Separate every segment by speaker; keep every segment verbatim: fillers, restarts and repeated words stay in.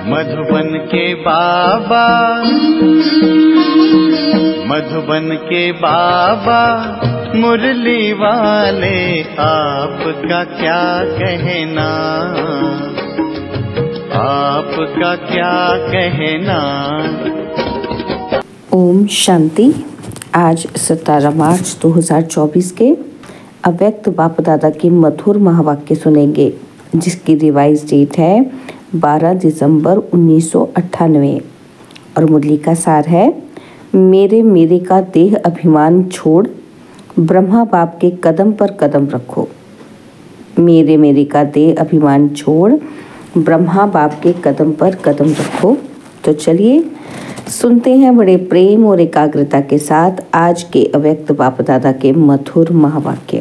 Speaker 1: मधुबन के बाबा, मधुबन के बाबा मुरली वाले, आपका क्या कहना, आपका क्या कहना।
Speaker 2: ओम शांति। आज सत्रह मार्च दो हज़ार चौबीस के अव्यक्त बाप दादा के मधुर महावाक्य सुनेंगे, जिसकी रिवाइज डेट है बारह दिसंबर उन्नीस सौ अट्ठानवे और मुरली का सार है, मेरे मेरे का देह अभिमान छोड़ ब्रह्मा बाप के कदम पर कदम रखो। मेरे मेरे का देह अभिमान छोड़ ब्रह्मा बाप के कदम पर कदम रखो। तो चलिए सुनते हैं बड़े प्रेम और एकाग्रता के साथ आज के अव्यक्त बाप दादा के मधुर महावाक्य।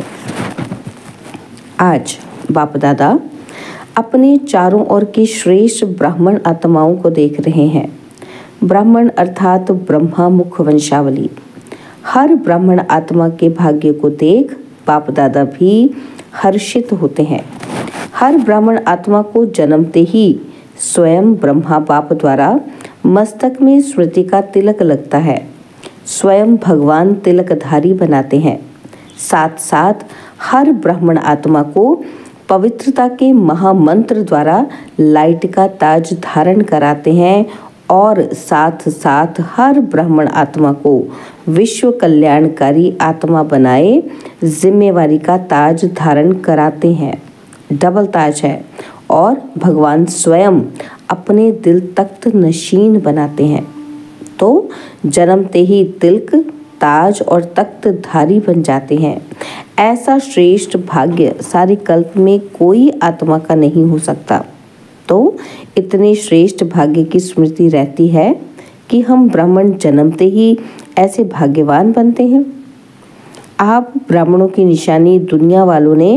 Speaker 2: आज बाप दादा अपने चारों ओर की श्रेष्ठ ब्राह्मण आत्माओं को देख रहे हैं। ब्राह्मण अर्थात ब्रह्मा मुख वंशावली। हर ब्राह्मण आत्मा के भाग्य को देख बाप दादा भी हर्षित होते हैं। हर ब्राह्मण आत्मा को जन्मते ही स्वयं ब्रह्मा बाप द्वारा मस्तक में स्मृति का तिलक लगता है। स्वयं भगवान तिलकधारी बनाते हैं। साथ साथ हर ब्राह्मण आत्मा को पवित्रता के महामंत्र द्वारा लाइट का ताज धारण कराते हैं और साथ साथ हर ब्राह्मण आत्मा को विश्व कल्याणकारी आत्मा बनाए जिम्मेवारी का ताज धारण कराते हैं। डबल ताज है और भगवान स्वयं अपने दिल तख्त नशीन बनाते हैं। तो जन्मते ही तिलक, ताज और तख्त धारी बन जाते हैं। ऐसा श्रेष्ठ भाग्य सारे कल्प में कोई आत्मा का नहीं हो सकता। तो इतने श्रेष्ठ भाग्य की स्मृति रहती है कि हम ब्राह्मण जन्मते ही ऐसे भाग्यवान बनते हैं। आप ब्राह्मणों की निशानी दुनिया वालों ने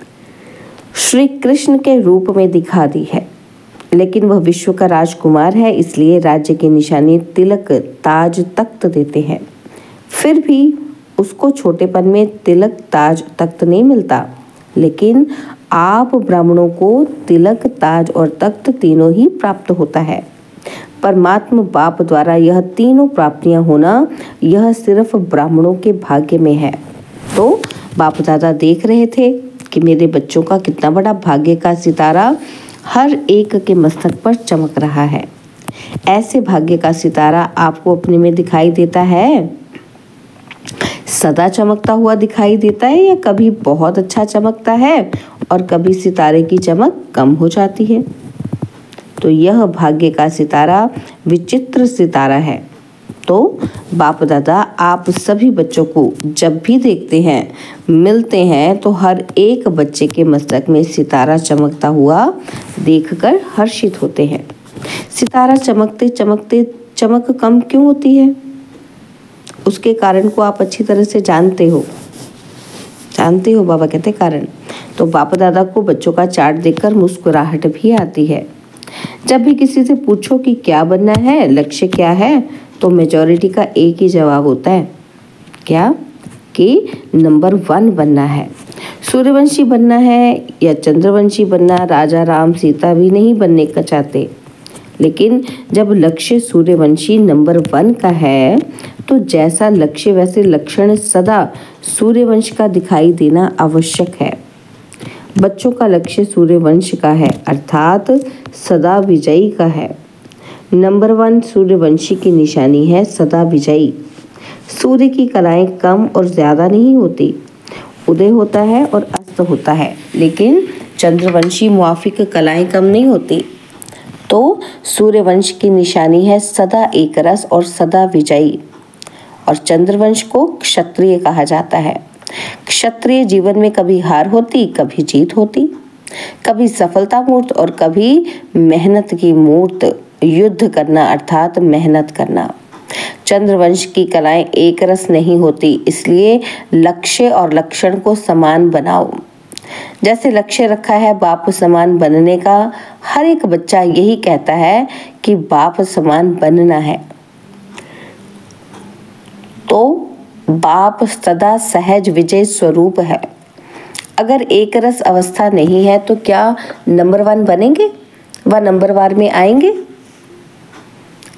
Speaker 2: श्री कृष्ण के रूप में दिखा दी है, लेकिन वह विश्व का राजकुमार है, इसलिए राज्य की निशानी तिलक, ताज, तख्त देते हैं। फिर भी उसको छोटेपन में तिलक, ताज, तख्त नहीं मिलता, लेकिन आप ब्राह्मणों को तिलक, ताज और तख्त तीनों ही प्राप्त होता है। परमात्मा बाप द्वारा यह तीनों प्राप्तियां होना, यह सिर्फ ब्राह्मणों के भाग्य में है। तो बाप दादा देख रहे थे कि मेरे बच्चों का कितना बड़ा भाग्य का सितारा हर एक के मस्तक पर चमक रहा है। ऐसे भाग्य का सितारा आपको अपने में दिखाई देता है? सदा चमकता हुआ दिखाई देता है या कभी बहुत अच्छा चमकता है और कभी सितारे की चमक कम हो जाती है? तो यह भाग्य का सितारा विचित्र सितारा है। तो बाप दादा आप सभी बच्चों को जब भी देखते हैं, मिलते हैं, तो हर एक बच्चे के मस्तक में सितारा चमकता हुआ देखकर हर्षित होते हैं। सितारा चमकते चमकते चमक कम क्यों होती है? उसके कारण को आप अच्छी तरह से जानते हो जानते हो बाबा कहते कारण। तो बाप दादा को बच्चों का चार्ट देखकर मुस्कुराहट भी आती है। जब भी किसी से पूछो कि क्या बनना है, लक्ष्य क्या है, तो मेजॉरिटी का एक ही जवाब होता है, क्या? कि नंबर वन बनना है। सूर्यवंशी बनना है या चंद्रवंशी बनना, राजा राम सीता भी नहीं बनने का चाहते, लेकिन जब लक्ष्य सूर्यवंशी नंबर वन का है, तो जैसा लक्ष्य वैसे लक्षण सदा सूर्यवंश का दिखाई देना आवश्यक है। बच्चों का लक्ष्य सूर्यवंश का है, अर्थात सदा विजयी का है। नंबर वन सूर्यवंशी की निशानी है सदा विजयी। सूर्य की कलाएं कम और ज़्यादा नहीं होती, उदय होता है और अस्त होता है, लेकिन चंद्रवंशी मुआफिक कलाएं कम नहीं होती। तो सूर्यवंश की निशानी है सदा एक रस और सदा विजयी, और चंद्रवंश को क्षत्रिय कहा जाता है। क्षत्रिय जीवन में कभी हार होती, कभी जीत होती, कभी सफलता मूर्त और कभी मेहनत की मूर्त। युद्ध करना अर्थात मेहनत करना। चंद्रवंश की कलाएं एक रस नहीं होती, इसलिए लक्ष्य और लक्षण को समान बनाओ। जैसे लक्ष्य रखा है बाप समान बनने का, हर एक बच्चा यही कहता है कि बाप समान बनना है। तो बाप सदा सहज विजय स्वरूप है। अगर एक रस अवस्था नहीं है तो क्या नंबर वन बनेंगे व नंबर वार में आएंगे?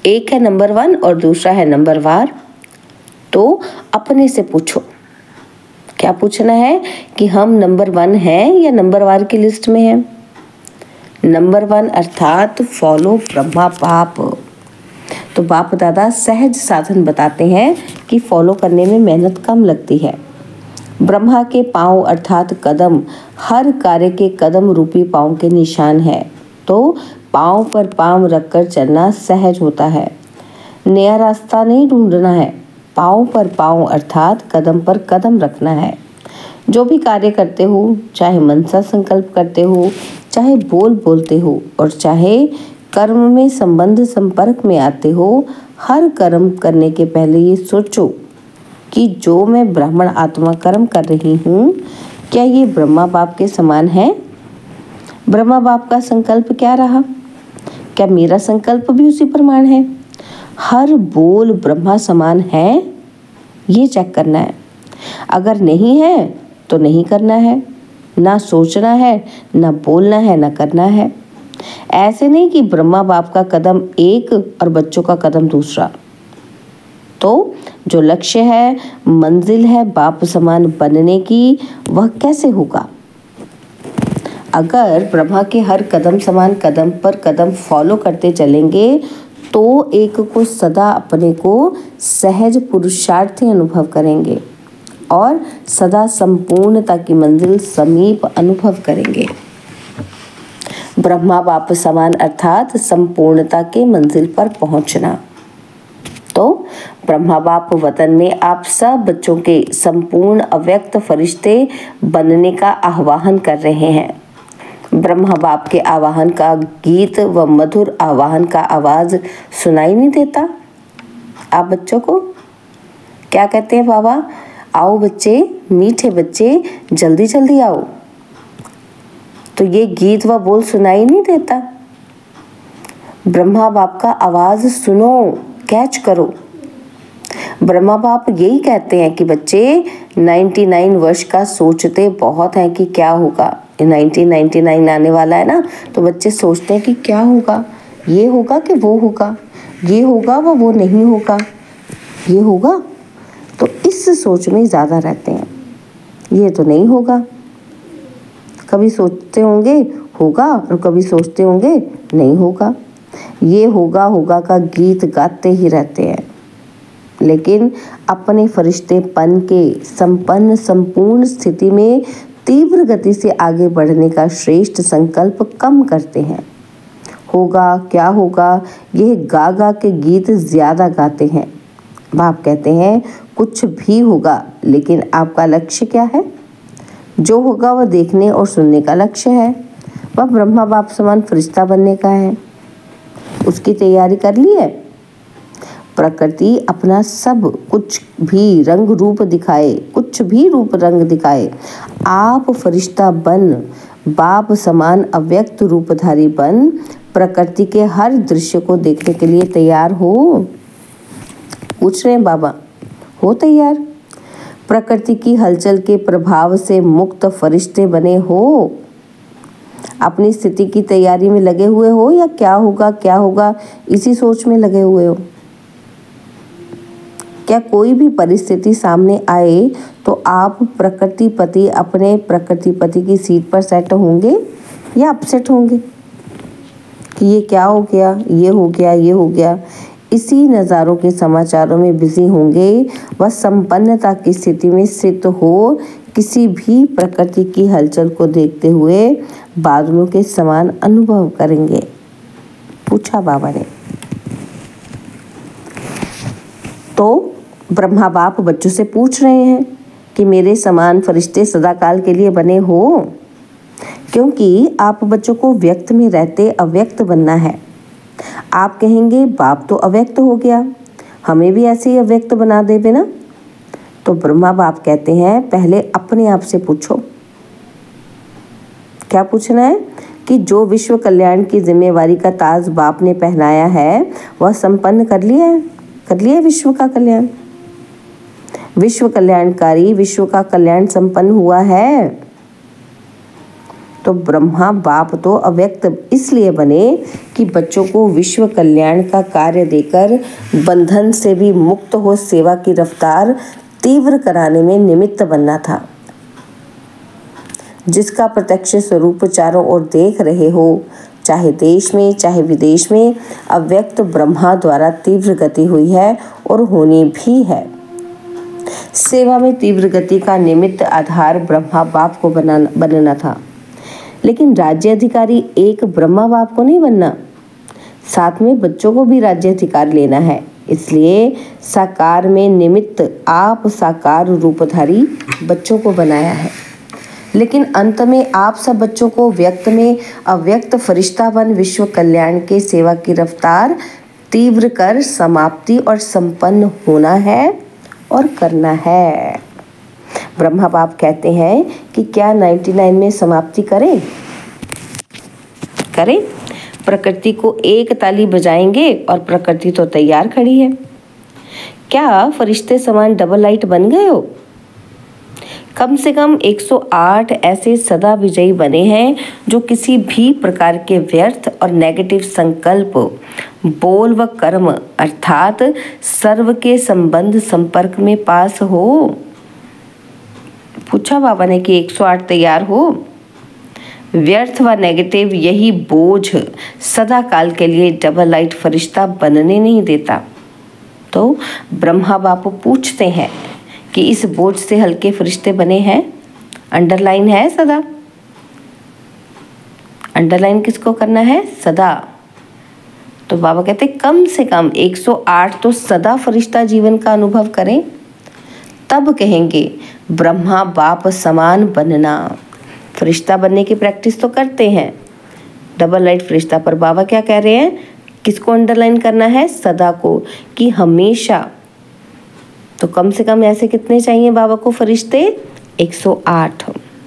Speaker 2: एक है नंबर वन और दूसरा है नंबर वार। तो अपने से पूछो, क्या पूछना है कि हम नंबर वन हैं या नंबर वार की लिस्ट में हैं। नंबर वन अर्थात फॉलो ब्रह्मा बाप। तो बाप दादा सहज साधन बताते हैं कि फॉलो करने में मेहनत कम लगती है। ब्रह्मा के पांव अर्थात कदम हर कार्य के कदम रूपी पांव के निशान है। तो पांव पर पांव रखकर चलना सहज होता है। नया रास्ता नहीं ढूंढना है, पांव पर पांव अर्थात कदम पर कदम रखना है। जो भी कार्य करते हो, चाहे मनसा संकल्प करते हो, चाहे बोल बोलते हो और चाहे कर्म में संबंध संपर्क में आते हो, हर कर्म करने के पहले ये सोचो कि जो मैं ब्राह्मण आत्मा कर्म कर रही हूँ, क्या ये ब्रह्मा बाप के समान है। ब्रह्मा बाप का संकल्प क्या रहा, क्या मेरा संकल्प भी उसी प्रमाण है। हर बोल ब्रह्मा समान है, ये चेक करना है। अगर नहीं है तो नहीं करना है, ना सोचना है, ना बोलना है, ना करना है। ऐसे नहीं कि ब्रह्मा बाप का कदम एक और बच्चों का कदम दूसरा। तो जो लक्ष्य है, मंजिल है बाप समान बनने की, वह कैसे होगा। अगर ब्रह्मा के हर कदम समान कदम पर कदम फॉलो करते चलेंगे तो एक को सदा अपने को सहज पुरुषार्थी अनुभव करेंगे और सदा संपूर्णता की मंजिल समीप अनुभव करेंगे। ब्रह्मा बाप समान अर्थात संपूर्णता के मंजिल पर पहुंचना। तो ब्रह्मा बाप वतन में आप सब बच्चों के संपूर्ण अव्यक्त फरिश्ते बनने का आह्वान कर रहे हैं। ब्रह्मा बाप के आह्वान का गीत व मधुर आह्वान का आवाज सुनाई नहीं देता। आप बच्चों को क्या कहते हैं, बाबा आओ बच्चे, मीठे बच्चे, जल्दी जल्दी आओ। तो ये गीत व बोल सुनाई नहीं देता। ब्रह्मा बाप का आवाज सुनो, कैच करो। ब्रह्मा बाप यही कहते हैं कि बच्चे निन्यानवे वर्ष का सोचते बहुत हैं कि क्या होगा। नाइनटीन नाइंटी नाइन आने वाला है ना, तो बच्चे सोचते हैं कि क्या होगा, ये होगा कि वो होगा, ये होगा व वो नहीं होगा, ये होगा। तो इस सोच में ज़्यादा रहते हैं, ये तो नहीं होगा। कभी सोचते होंगे होगा और कभी सोचते होंगे नहीं होगा। ये होगा होगा का गीत गाते ही रहते हैं, लेकिन अपने फरिश्तेपन के संपन्न संपूर्ण स्थिति में तीव्र गति से आगे बढ़ने का श्रेष्ठ संकल्प कम करते हैं। होगा क्या होगा, यह गा गा के गीत ज़्यादा गाते हैं। बाप कहते हैं कुछ भी होगा, लेकिन आपका लक्ष्य क्या है। जो होगा वह देखने और सुनने का लक्ष्य है, वह ब्रह्मा बाप समान फरिश्ता बनने का है। उसकी तैयारी कर ली है। प्रकृति अपना सब कुछ भी रंग रूप दिखाए, कुछ भी रूप रंग दिखाए, आप फरिश्ता बन, बाप समान अव्यक्त रूपधारी बन, प्रकृति के हर दृश्य को देखने के लिए तैयार हो। पूछ रहे हैं बाबा, हो तैयार। प्रकृति की हलचल के प्रभाव से मुक्त फरिश्ते बने हो। अपनी स्थिति की तैयारी में लगे हुए हो या क्या होगा क्या होगा इसी सोच में लगे हुए हो। क्या कोई भी परिस्थिति सामने आए तो आप प्रकृतिपति अपने प्रकृतिपति की सीट पर सेट होंगे या अपसेट होंगे कि ये क्या हो गया, ये हो गया, ये हो गया। इसी नज़ारों के समाचारों में बिजी होंगे। वह संपन्नता की स्थिति में स्थित हो, किसी भी प्रकृति की हलचल को देखते हुए बादलों के समान अनुभव करेंगे। पूछा बाबा ने। तो ब्रह्मा बाप बच्चों से पूछ रहे हैं कि मेरे समान फरिश्ते सदाकाल के लिए बने हो, क्योंकि आप बच्चों को व्यक्त में रहते अव्यक्त बनना है। आप कहेंगे बाप तो अव्यक्त हो गया, हमें भी ऐसे ही अव्यक्त बना देवे ना। तो ब्रह्मा बाप कहते हैं पहले अपने आप से पूछो। क्या पूछना है कि जो विश्व कल्याण की जिम्मेवारी का ताज बाप ने पहनाया है वह संपन्न कर लिया है, कर लिया है विश्व का कल्याण। विश्व कल्याणकारी विश्व का कल्याण संपन्न हुआ है। तो ब्रह्मा बाप तो अव्यक्त इसलिए बने कि बच्चों को विश्व कल्याण का कार्य देकर बंधन से भी मुक्त हो सेवा की रफ्तार तीव्र कराने में निमित्त बनना था, जिसका प्रत्यक्ष स्वरूप चारों ओर देख रहे हो, चाहे देश में चाहे विदेश में अव्यक्त ब्रह्मा द्वारा तीव्र गति हुई है और होनी भी है। सेवा में तीव्र गति का निमित्त आधार ब्रह्मा बाप को बनाना बनना था, लेकिन राज्य अधिकारी एक ब्रह्मा बाप को नहीं बनना, साथ में बच्चों को भी राज्य अधिकार लेना है। इसलिए साकार में निमित्त आप साकार रूपधारी बच्चों को बनाया है, लेकिन अंत में आप सब बच्चों को व्यक्त में अव्यक्त फरिश्ता बन विश्व कल्याण के सेवा की रफ्तार तीव्र कर समाप्ति और संपन्न होना है और करना है। ब्रह्मा बाप कहते हैं कि क्या निन्यानवे में समाप्ति करें करें प्रकृति को एक ताली बजाएंगे और प्रकृति तो तैयार खड़ी है। क्या फरिश्ते समान डबल लाइट बन गए हो? कम से कम एक सौ आठ ऐसे सदा विजयी बने हैं जो किसी भी प्रकार के व्यर्थ और नेगेटिव संकल्प, बोल व कर्म अर्थात सर्व के संबंध संपर्क में पास हो। पूछा बाबा ने कि एक सौ आठ तैयार हो। व्यर्थ व नेगेटिव यही बोझ सदा काल के लिए डबल लाइट फरिश्ता बनने नहीं देता। तो ब्रह्मा बाप पूछते हैं कि इस बोझ से हल्के फरिश्ते बने हैं? अंडरलाइन है सदा। अंडरलाइन किसको करना है? सदा। तो बाबा कहते कम से कम एक सौ आठ तो सदा फरिश्ता जीवन का अनुभव करें, तब कहेंगे ब्रह्मा बाप समान बनना। फरिश्ता बनने की प्रैक्टिस तो करते हैं, डबल लाइट फरिश्ता, पर बाबा क्या कह रहे हैं? किसको अंडरलाइन करना है? सदा को, कि हमेशा। तो कम से कम ऐसे कितने चाहिए बाबा को फरिश्ते? एक सौ आठ।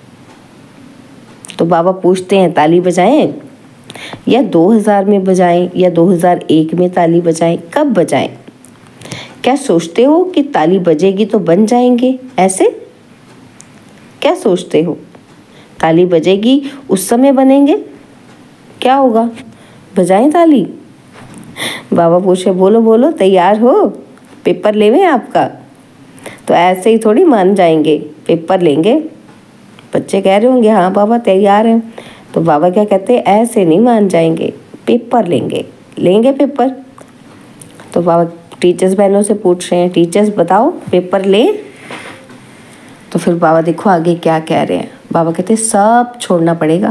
Speaker 2: तो बाबा पूछते हैं ताली बजाएं या दो हज़ार में बजाएं या दो हज़ार एक में ताली बजाएं? कब बजाएं? क्या सोचते हो कि ताली बजेगी तो बन जाएंगे? ऐसे क्या सोचते हो? ताली बजेगी उस समय बनेंगे? क्या होगा? बजाएं ताली। बाबा पूछे बोलो बोलो तैयार हो? पेपर लेवे आपका? तो ऐसे ही थोड़ी मान जाएंगे, पेपर लेंगे। बच्चे कह रहे होंगे हाँ बाबा तैयार हैं। तो बाबा क्या कहते हैं? ऐसे नहीं मान जाएंगे, पेपर लेंगे। लेंगे पेपर? तो बाबा टीचर्स बहनों से पूछ रहे हैं, टीचर्स बताओ पेपर ले? तो फिर बाबा देखो आगे क्या कह रहे हैं। बाबा कहते हैं सब छोड़ना पड़ेगा।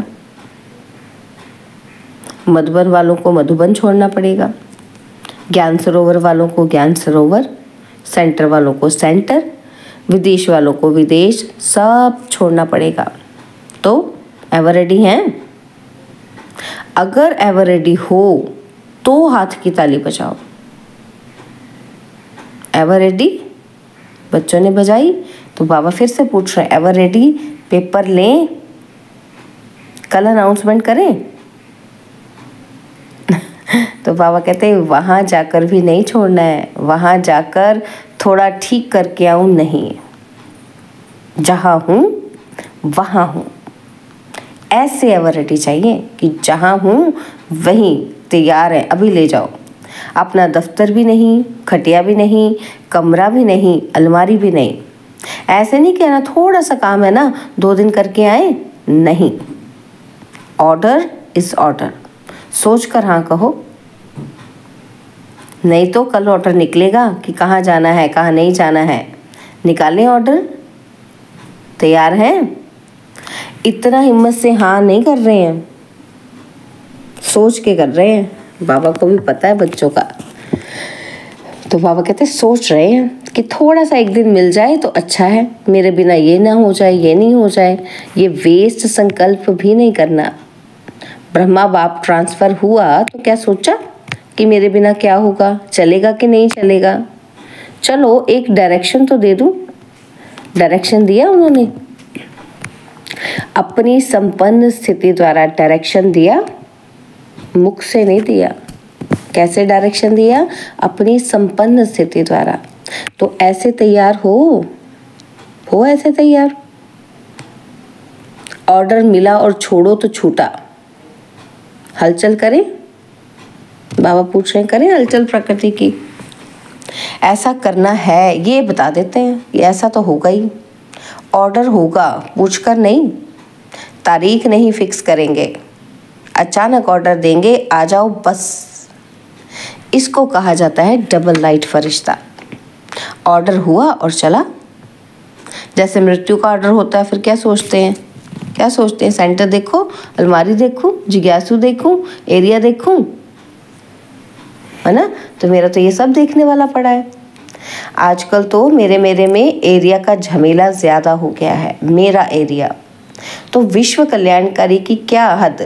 Speaker 2: मधुबन वालों को मधुबन छोड़ना पड़ेगा, ज्ञान सरोवर वालों को ज्ञान सरोवर, सेंटर वालों को सेंटर, विदेश वालों को विदेश, सब छोड़ना पड़ेगा। तो एवर रेडी हैं? अगर एवर रेडी हो तो हाथ की ताली बजाओ। Ever ready? बच्चों ने बजाई तो बाबा फिर से पूछ रहे हैं एवर रेडी? पेपर लें? कल अनाउंसमेंट करें? तो बाबा कहते हैं वहाँ जाकर भी नहीं छोड़ना है, वहाँ जाकर थोड़ा ठीक करके आऊँ नहीं, जहाँ हूँ वहाँ हूँ। ऐसे एवरिटी चाहिए कि जहाँ हूँ वहीं तैयार है, अभी ले जाओ। अपना दफ्तर भी नहीं, खटिया भी नहीं, कमरा भी नहीं, अलमारी भी नहीं। ऐसे नहीं कहना थोड़ा सा काम है ना दो दिन करके आए, नहीं। ऑर्डर इज ऑर्डर, सोच कर हाँ कहो, नहीं तो कल ऑर्डर निकलेगा कि कहाँ जाना है कहाँ नहीं जाना है। निकालें ऑर्डर, तैयार हैं? इतना हिम्मत से हाँ नहीं कर रहे हैं, सोच के कर रहे हैं। बाबा को भी पता है बच्चों का। तो बाबा कहते हैं सोच रहे हैं कि थोड़ा सा एक दिन मिल जाए तो अच्छा है, मेरे बिना ये ना हो जाए, ये नहीं हो जाए। ये वेस्ट संकल्प भी नहीं करना। ब्रह्मा बाप ट्रांसफ़र हुआ तो क्या सोचा कि मेरे बिना क्या होगा, चलेगा कि नहीं चलेगा। चलो एक डायरेक्शन तो दे दूं। डायरेक्शन दिया उन्होंने, अपनी संपन्न स्थिति द्वारा डायरेक्शन दिया, मुख से नहीं दिया। कैसे डायरेक्शन दिया? अपनी संपन्न स्थिति द्वारा। तो ऐसे तैयार हो हो ऐसे तैयार। ऑर्डर मिला और छोड़ो तो छूटा। हलचल करें, बाबा पूछ रहे हैं, करें हलचल प्रकृति की। ऐसा करना है ये बता देते हैं, ये ऐसा तो होगा ही। ऑर्डर होगा, पूछकर नहीं, तारीख नहीं फिक्स करेंगे, अचानक ऑर्डर देंगे, आ जाओ बस। इसको कहा जाता है डबल लाइट फरिश्ता। ऑर्डर हुआ और चला। जैसे मृत्यु का ऑर्डर होता है, फिर क्या सोचते हैं, क्या सोचते हैं, सेंटर देखो, अलमारी देखूं, जिज्ञासु देखूं, एरिया देखूं, है ना। तो मेरा तो ये सब देखने वाला पड़ा है। आजकल तो मेरे मेरे में एरिया का झमेला ज़्यादा हो गया है, मेरा एरिया। तो विश्व कल्याणकारी की क्या हद,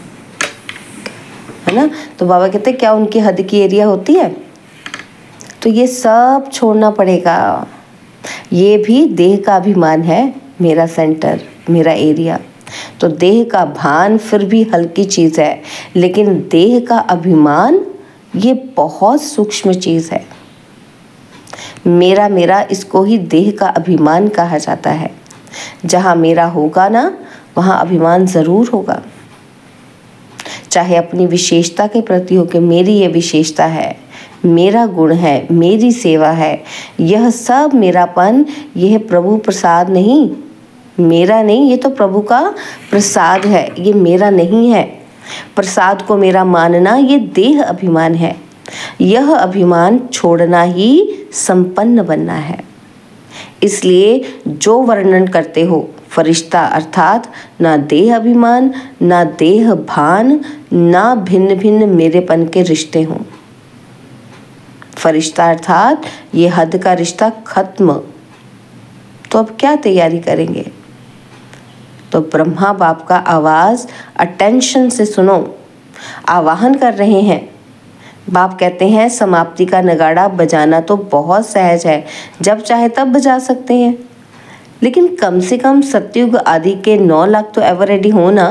Speaker 2: है ना। तो बाबा कहते हैं क्या उनकी हद की एरिया होती है। तो ये सब छोड़ना पड़ेगा। ये भी देह का अभिमान है, मेरा सेंटर, मेरा एरिया। तो देह का भान फिर भी हल्की चीज़ है, लेकिन देह का अभिमान ये बहुत सूक्ष्म चीज़ है। मेरा मेरा इसको ही देह का अभिमान कहा जाता है। जहाँ मेरा होगा ना, वहाँ अभिमान ज़रूर होगा। चाहे अपनी विशेषता के प्रति हो कि मेरी ये विशेषता है, मेरा गुण है, मेरी सेवा है, यह सब मेरापन, यह प्रभु प्रसाद नहीं, मेरा नहीं, ये तो प्रभु का प्रसाद है, ये मेरा नहीं है। प्रसाद को मेरा मानना ये देह अभिमान है। यह अभिमान छोड़ना ही संपन्न बनना है। इसलिए जो वर्णन करते हो फरिश्ता, अर्थात ना देह अभिमान, ना देह भान, ना भिन्न भिन्न मेरेपन के रिश्ते हों। फरिश्ता अर्थात ये हद का रिश्ता खत्म। तो अब क्या तैयारी करेंगे। तो ब्रह्मा बाप का आवाज़ अटेंशन से सुनो, आवाहन कर रहे हैं। बाप कहते हैं समाप्ति का नगाड़ा बजाना तो बहुत सहज है, जब चाहे तब बजा सकते हैं, लेकिन कम से कम सतयुग आदि के नौ लाख तो एवर रेडी हो ना।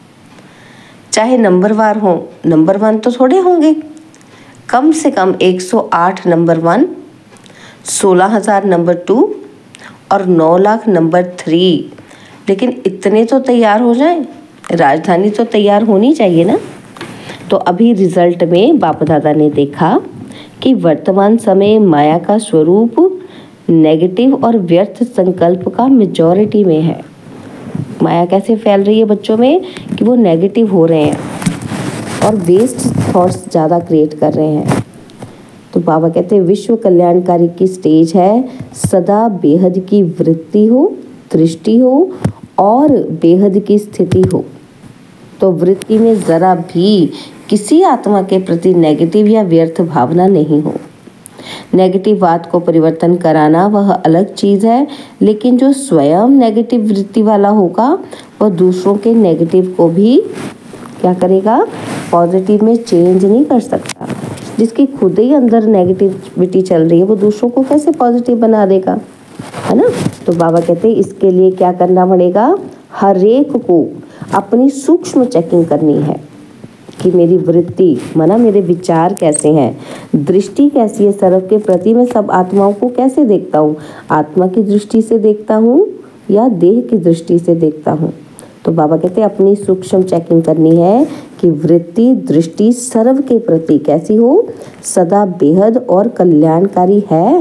Speaker 2: चाहे नंबरवार हो, नंबर वन तो थोड़े होंगे, कम से कम एक सौ आठ नंबर वन, सोलह हज़ार नंबर टू और नौ लाख नंबर थ्री। लेकिन इतने तो तैयार हो जाएं, राजधानी तो तैयार होनी चाहिए ना। तो अभी रिजल्ट में बाप दादा ने देखा कि वर्तमान समय माया का स्वरूप नेगेटिव और व्यर्थ संकल्प का मेजॉरिटी में है। माया कैसे फैल रही है बच्चों में कि वो नेगेटिव हो रहे हैं और वेस्ट थॉट्स ज़्यादा क्रिएट कर रहे हैं। तो बाबा कहते हैं विश्व कल्याणकारी की स्टेज है, सदा बेहद की वृत्ति हो, दृष्टि हो और बेहद की स्थिति हो। तो वृत्ति में ज़रा भी किसी आत्मा के प्रति नेगेटिव या व्यर्थ भावना नहीं हो। नेगेटिव बात को परिवर्तन कराना वह अलग चीज़ है, लेकिन जो स्वयं नेगेटिव वृत्ति वाला होगा वह दूसरों के नेगेटिव को भी क्या करेगा, पॉजिटिव में चेंज नहीं कर सकता। जिसकी खुद ही अंदर नेगेटिविटी चल रही है वो दूसरों को कैसे पॉजिटिव बना देगा, है ना। तो बाबा कहते हैं इसके लिए क्या करना पड़ेगा, हर एक को अपनी सूक्ष्म चेकिंग करनी है कि मेरी वृत्ति माना मेरे विचार कैसे हैं, दृष्टि कैसी है सर्व के प्रति, मैं सब आत्माओं को कैसे देखता हूँ, आत्मा की दृष्टि से देखता हूँ या देह की दृष्टि से देखता हूँ। तो बाबा कहते हैं अपनी सूक्ष्म चेकिंग करनी है कि वृत्ति दृष्टि सर्व के प्रति कैसी हो, सदा बेहद और कल्याणकारी है।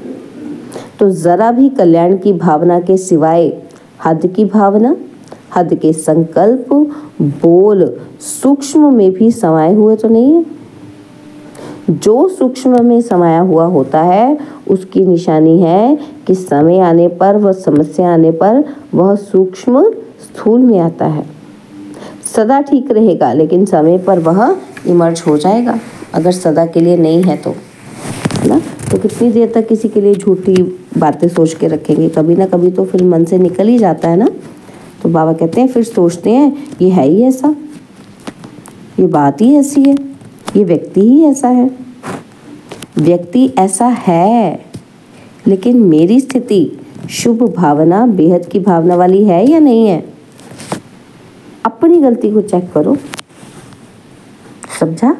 Speaker 2: तो जरा भी कल्याण की भावना के सिवाय हद की भावना, हद के संकल्प, बोल सूक्ष्म में भी समाये हुए तो नहीं है। जो सूक्ष्म में समाया हुआ होता है उसकी निशानी है कि समय आने पर, वह समस्या आने पर वह सूक्ष्म स्थूल में आता है। सदा ठीक रहेगा लेकिन समय पर वह इमर्ज हो जाएगा, अगर सदा के लिए नहीं है तो, ना। तो कितनी देर तक किसी के लिए झूठी बातें सोच के रखेंगे, कभी ना कभी तो फिर मन से निकल ही जाता है ना। तो बाबा कहते हैं फिर सोचते हैं ये है ही ऐसा, ये बात ही ऐसी है, ये व्यक्ति ही ऐसा है। व्यक्ति ऐसा है लेकिन मेरी स्थिति शुभ भावना, बेहद की भावना वाली है या नहीं है। अपनी गलती को चेक करो, समझा।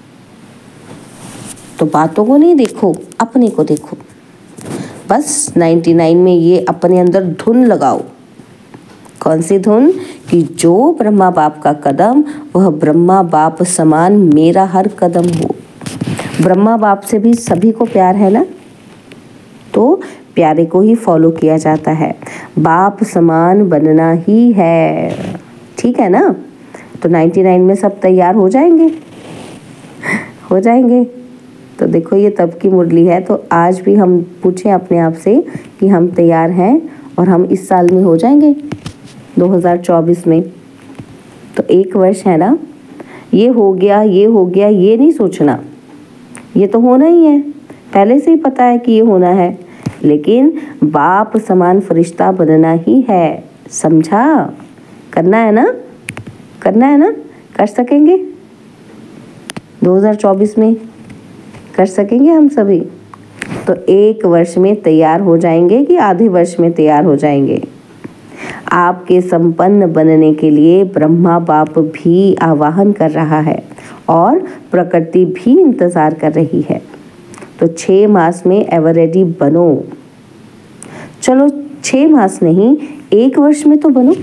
Speaker 2: तो बातों को नहीं देखो, अपने को देखो। बस निन्यानवे में ये अपने अंदर धुन लगाओ, कौन सी धुन? कि जो ब्रह्मा बाप का कदम वह ब्रह्मा बाप समान मेरा हर कदम हो। ब्रह्मा बाप से भी सभी को प्यार है ना, तो प्यारे को ही फॉलो किया जाता है। बाप समान बनना ही है, ठीक है ना। तो निन्यानवे में सब तैयार हो जाएंगे, हो जाएंगे। तो देखो ये तब की मुरली है। तो आज भी हम पूछें अपने आप से कि हम तैयार हैं और हम इस साल में हो जाएंगे दो हज़ार चौबीस में। तो एक वर्ष है ना, ये हो गया ये हो गया ये नहीं सोचना, ये तो होना ही है, पहले से ही पता है कि ये होना है, लेकिन बाप समान फरिश्ता बनना ही है, समझा? करना है ना, करना है ना, कर सकेंगे दो हज़ार चौबीस में, कर सकेंगे हम सभी। तो एक वर्ष में तैयार हो जाएंगे कि आधे वर्ष में तैयार हो जाएंगे? आपके संपन्न बनने के लिए ब्रह्मा बाप भी आवाहन कर रहा है और प्रकृति भी इंतजार कर रही है। तो छः मास में एवर रेडी बनो। चलो छः मास नहीं, एक वर्ष में तो बनो,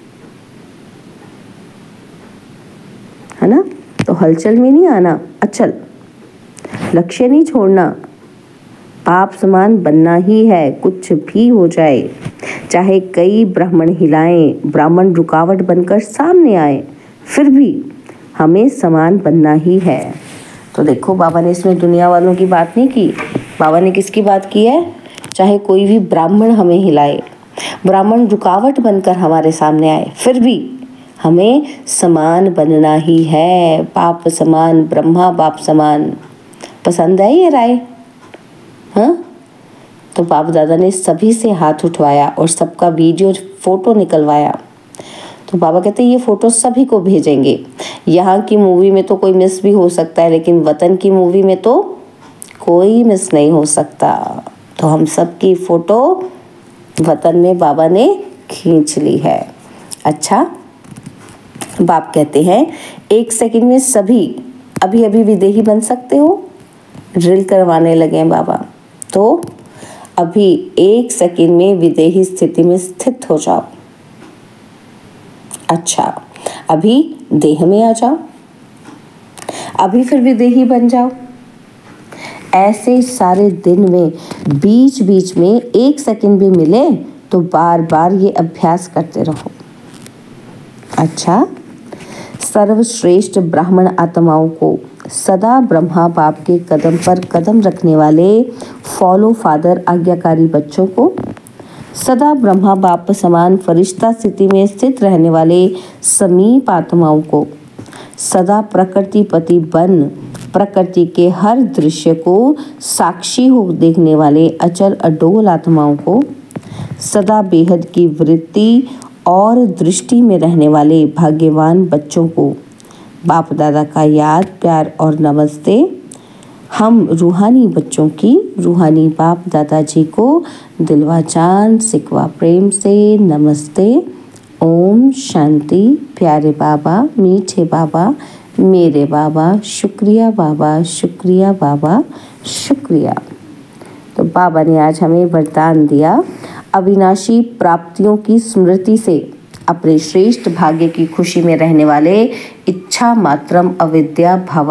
Speaker 2: है ना। तो हलचल में नहीं आना, अचल, लक्ष्य नहीं छोड़ना, बाप समान बनना ही है, कुछ भी हो जाए। चाहे कई ब्राह्मण हिलाएं, ब्राह्मण रुकावट बनकर सामने आए, फिर भी हमें समान बनना ही है। तो देखो बाबा ने इसमें दुनिया वालों की बात नहीं की, बाबा ने किसकी बात की है? चाहे कोई भी ब्राह्मण हमें हिलाए, ब्राह्मण रुकावट बनकर हमारे सामने आए, फिर भी हमें समान बनना ही है, बाप समान, ब्रह्मा बाप समान। पसंद है ये राय? हाँ, तो बाप दादा ने सभी से हाथ उठवाया और सबका वीडियो फोटो निकलवाया। तो बाबा कहते हैं ये फोटो सभी को भेजेंगे। यहाँ की मूवी में तो कोई मिस भी हो सकता है, लेकिन वतन की मूवी में तो कोई मिस नहीं हो सकता। तो हम सब की फोटो वतन में बाबा ने खींच ली है। अच्छा, बाप कहते हैं एक सेकंड में सभी अभी अभी विदेही बन सकते हो, ड्रिल करवाने लगे हैं बाबा। तो अभी एक सेकंड में विदेही स्थिति में स्थित हो जाओ। अच्छा, अभी देह में आ जाओ, अभी फिर विदेही बन जाओ। ऐसे सारे दिन में बीच बीच में एक सेकंड भी मिले तो बार बार ये अभ्यास करते रहो। अच्छा, सर्वश्रेष्ठ ब्राह्मण आत्माओं को सदा ब्रह्मा बाप के कदम पर कदम रखने वाले फॉलो फादर आज्ञाकारी बच्चों को, सदा ब्रह्मा बाप समान फरिश्ता स्थिति में स्थित रहने वाले समीप आत्माओं को, सदा प्रकृति पति बन प्रकृति के हर दृश्य को साक्षी हो देखने वाले अचल अडोल आत्माओं को, सदा बेहद की वृत्ति और दृष्टि में रहने वाले भाग्यवान बच्चों को बाप दादा का याद प्यार और नमस्ते। हम रूहानी बच्चों की रूहानी बाप दादाजी को दिलवा जान सिकवा प्रेम से नमस्ते। ओम शांति। प्यारे बाबा, मीठे बाबा, मेरे बाबा, शुक्रिया बाबा, शुक्रिया बाबा, शुक्रिया। तो बाबा ने आज हमें वरदान दिया, अविनाशी प्राप्तियों की स्मृति से अपने श्रेष्ठ भाग्य की खुशी में रहने वाले इच्छा मात्रम अविद्या भव।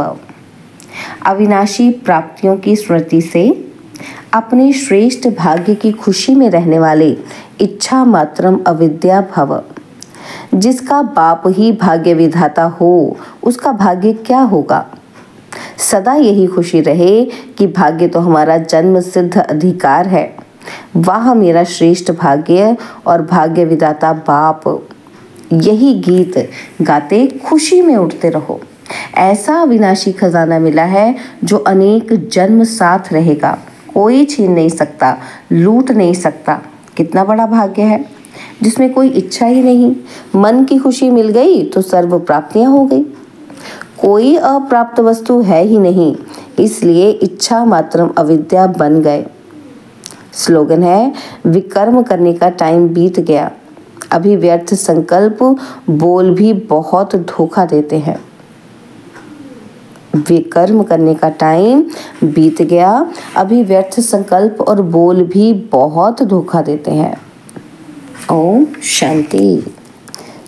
Speaker 2: अविनाशी प्राप्तियों की स्मृति से अपने श्रेष्ठ भाग्य की खुशी में रहने वाले इच्छा मात्रम अविद्या भव। जिसका बाप ही भाग्य विधाता हो उसका भाग्य क्या होगा? सदा यही खुशी रहे कि भाग्य तो हमारा जन्म सिद्ध अधिकार है। वाह मेरा श्रेष्ठ भाग्य और भाग्य विधाता बाप। यही गीत गाते खुशी में उठते रहो। ऐसा अविनाशी खजाना मिला है जो अनेक जन्म साथ रहेगा, कोई छीन नहीं सकता, लूट नहीं सकता। कितना बड़ा भाग्य है जिसमें कोई इच्छा ही नहीं। मन की खुशी मिल गई तो सर्व प्राप्तियां हो गई। कोई अप्राप्त वस्तु है ही नहीं, इसलिए इच्छा मात्रम अविद्या बन गए। स्लोगन है, विकर्म करने का टाइम बीत गया। अभी व्यर्थ संकल्प बोल भी बहुत धोखा देते हैं। विकर्म करने का टाइम बीत गया, अभी व्यर्थ संकल्प और बोल भी बहुत धोखा देते हैं। ओम शांति।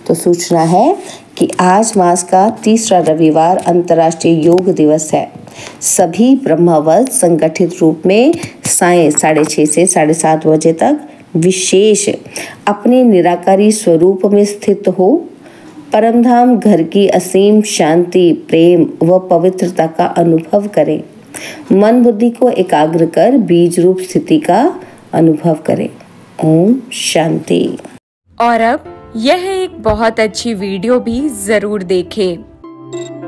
Speaker 2: तो सूचना है कि आज मास का तीसरा रविवार अंतर्राष्ट्रीय योग दिवस है। सभी ब्रह्मवर्त संगठित रूप में साय साढ़े छः से साढ़े सात बजे तक विशेष अपने निराकारी स्वरूप में स्थित हो परमधाम घर की असीम शांति, प्रेम व पवित्रता का अनुभव करें। मन बुद्धि को एकाग्र कर बीज रूप स्थिति का अनुभव करें। ओम शांति।
Speaker 3: और अब यह एक बहुत अच्छी वीडियो भी जरूर देखें।